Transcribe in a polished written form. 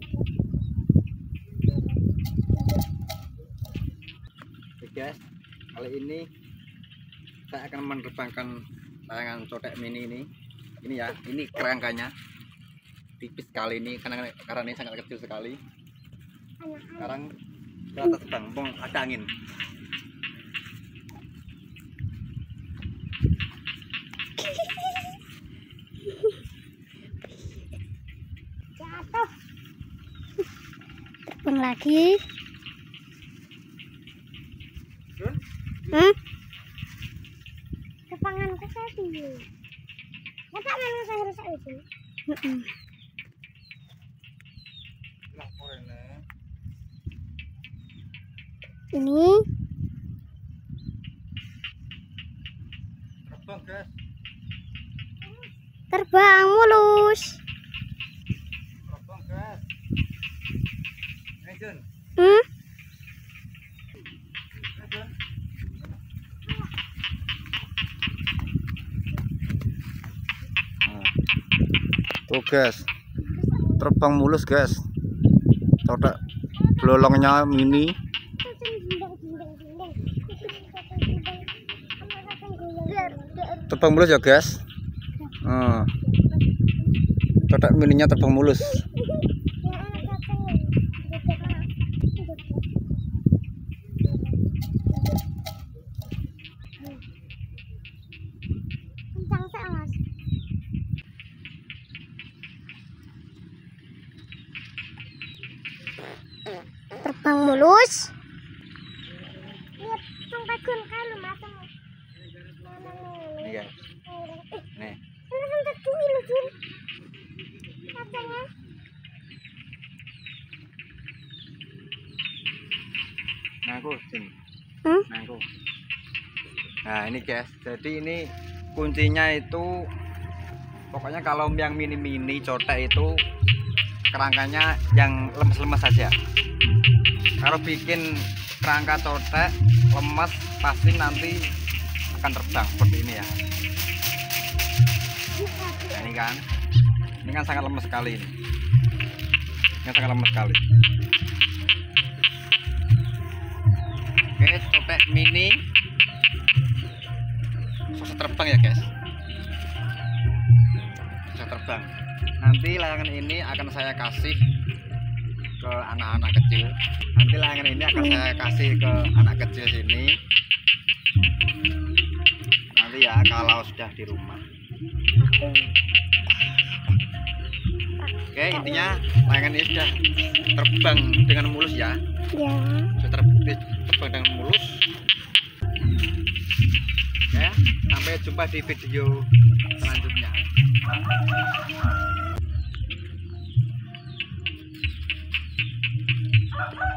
Oke guys, kali ini saya akan menerbangkan layangan cotek mini ini. Ini ya, ini kerangkanya tipis sekali ini karena ini sangat kecil sekali. Sekarang kita atas terbang, ada angin. Jatuh. Terbang lagi. Kepanganku tadi. Masa memang saya rusak itu? Ini Terbang guys. terbang mulus. Terbang guys. Jun. Jun. Tuh guys, terbang mulus guys. Coba belolongnya mini. Terbang mulus ya guys. Coba mininya terbang mulus. Terbang mulus. Nih guys. Nih. Nah aku sini. Nah aku. Nah ini guys. Jadi ini kuncinya itu pokoknya kalau yang mini-mini cotek itu kerangkanya yang lemes-lemes saja. Kalau bikin kerangka cotek lemes pasti nanti akan terbang seperti ini ya. Nah, ini kan sangat lemes sekali ini. Ini sangat lemes sekali. Oke, cotek mini susah terbang ya guys. Susah terbang. Nanti layangan ini akan saya kasih ke anak-anak kecil. Nanti layangan ini akan saya kasih ke anak kecil sini. Nanti ya kalau sudah di rumah. Oke, intinya layangan ini sudah terbang dengan mulus ya. Ya. Sudah terbang dengan mulus. Ya, sampai jumpa di video selanjutnya.